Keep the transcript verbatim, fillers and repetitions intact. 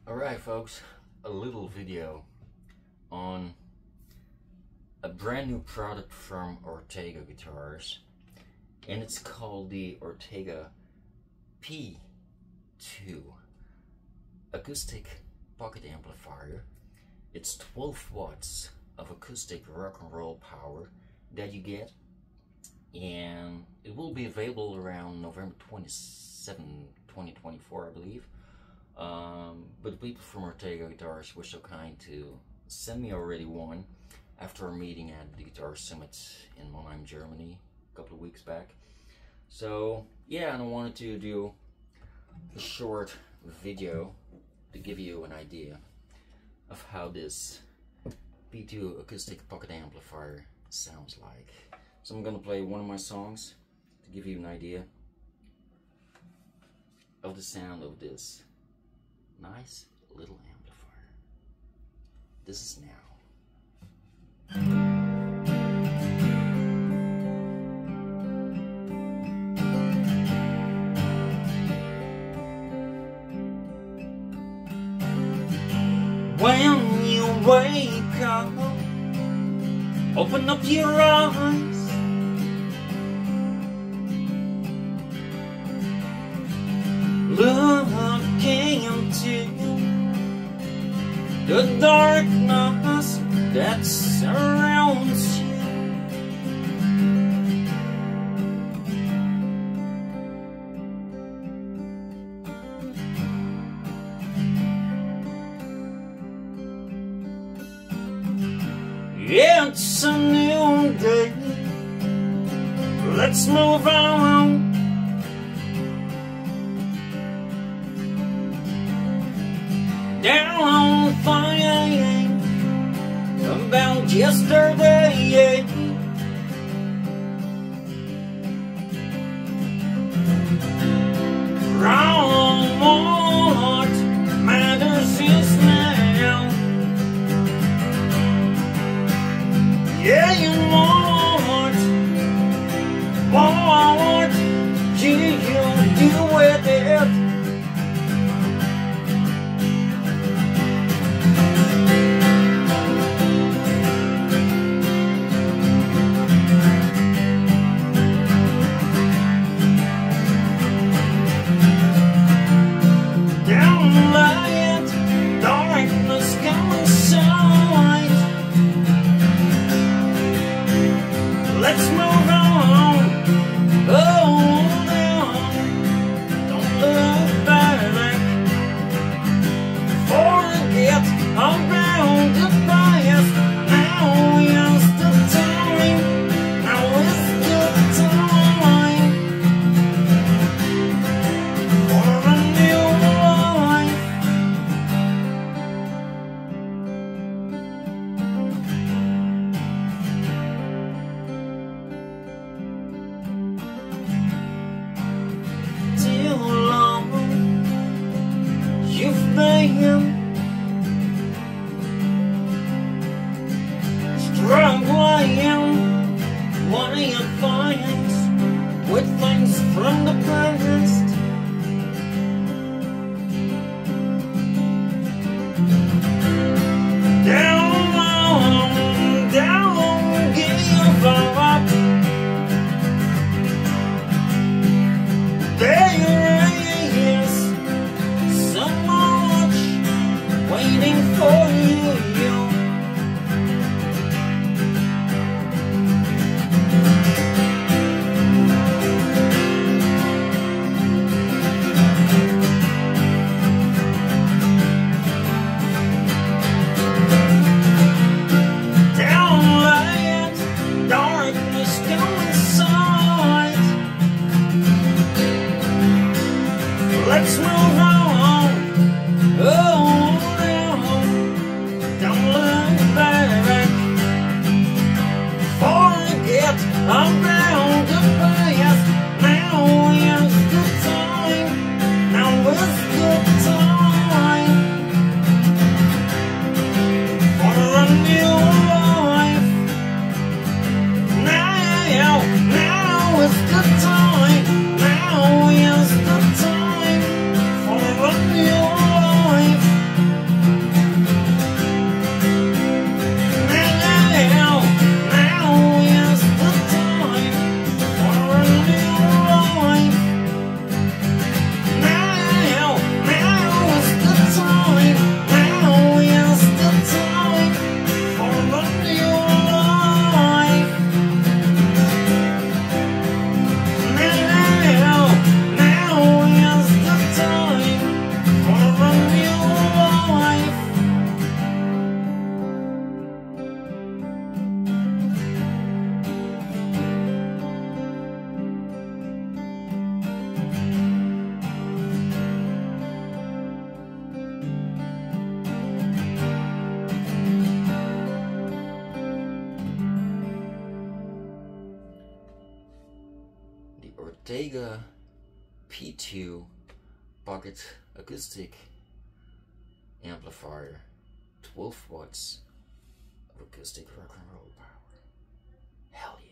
Alright folks, a little video on a brand new product from Ortega Guitars, and it's called the Ortega P two acoustic pocket amplifier. It's twelve watts of acoustic rock and roll power that you get, and it will be available around November twenty-seventh, twenty twenty-four, I believe. Um, but the people from Ortega Guitars were so kind to send me already one after a meeting at the Guitar Summit in Mannheim, Germany a couple of weeks back. So yeah, and I wanted to do a short video to give you an idea of how this P two acoustic pocket amplifier sounds like. So I'm gonna play one of my songs to give you an idea of the sound of this nice little amplifier. This is now. When you wake up, open up your eyes, looking into the darkness that surrounds you. It's a new day, let's move on. Down thinking about yesterday. Wrong, what matters is now. Yeah, you want what you do with it. Let's move on. Oh no, don't look back. Forget about the past. Now is the time. Now is the time for a new life. You've been struggling, wanting to find with things from the past. Down, down, give up. There is so much waiting for you. Downlight, darkness, go inside. Let's move on. Oh no, don't look back. Forget about the past. Now is the time. Now is the time for a new life. Now, now is the time. Now is the time for a new life. Ortega P two Pocket Acoustic Amplifier, twelve watts of acoustic rock and roll power. Hell yeah.